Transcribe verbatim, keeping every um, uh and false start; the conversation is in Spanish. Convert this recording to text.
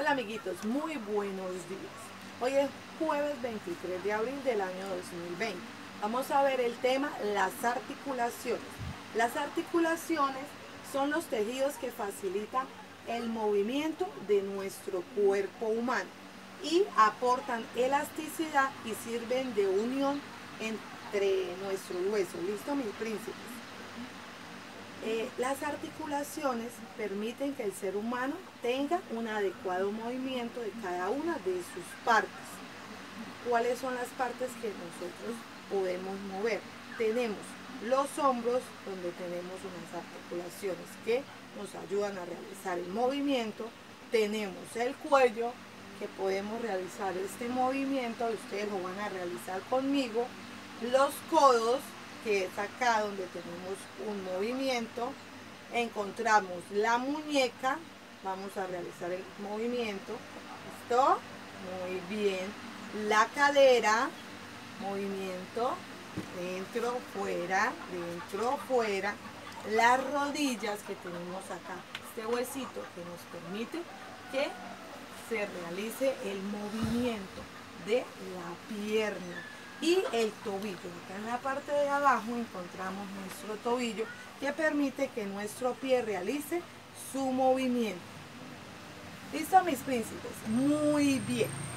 Hola amiguitos, muy buenos días. Hoy es jueves veintitrés de abril del año dos mil veinte. Vamos a ver el tema las articulaciones. Las articulaciones son los tejidos que facilitan el movimiento de nuestro cuerpo humano y aportan elasticidad y sirven de unión entre nuestro hueso. ¿Listo, mis príncipes? Eh, las articulaciones permiten que el ser humano tenga un adecuado movimiento de cada una de sus partes. ¿Cuáles son las partes que nosotros podemos mover? Tenemos los hombros, donde tenemos unas articulaciones que nos ayudan a realizar el movimiento. Tenemos el cuello, que podemos realizar este movimiento, ustedes lo van a realizar conmigo. Los codos, que es acá donde tenemos un movimiento. Encontramos la muñeca, vamos a realizar el movimiento. ¿Listo? Muy bien. La cadera, movimiento, dentro, fuera, dentro, fuera. Las rodillas que tenemos acá, este huesito que nos permite que se realice el movimiento de la pierna. Y el tobillo, acá en la parte de abajo encontramos nuestro tobillo que permite que nuestro pie realice su movimiento. ¿Listo, mis príncipes? Muy bien.